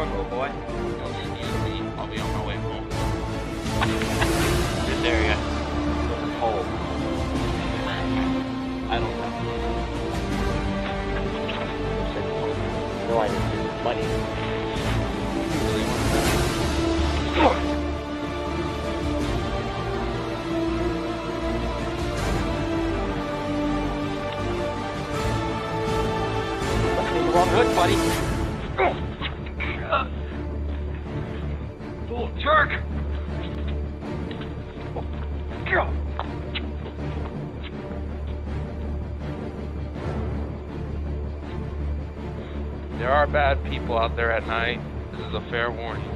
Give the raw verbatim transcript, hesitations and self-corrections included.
cargo, boy. Yo, you, you leave. I'll be on my way home. This area. There's a hole. I don't know. No, I didn't do money. Wrong hood, buddy. Little jerk. There are bad people out there at night. This is a fair warning.